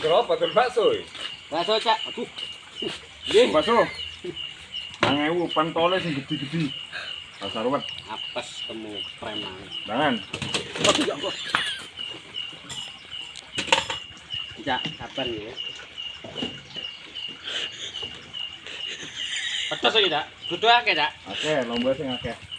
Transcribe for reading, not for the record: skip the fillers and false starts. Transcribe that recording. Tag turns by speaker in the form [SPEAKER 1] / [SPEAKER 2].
[SPEAKER 1] Betul apa? Betul bakso.
[SPEAKER 2] Bakso, Cak. Aduh.
[SPEAKER 3] Nggih, bakso. 1000 pentole sing gede-gede. Dasar ruwet.
[SPEAKER 2] Apes temu preman.
[SPEAKER 3] Jangan.
[SPEAKER 2] Aduh, ya Allah. Cak, sabar ya. Pedes iki, Cak. Dudu akeh, Cak.
[SPEAKER 3] Oke, lomba sing akeh.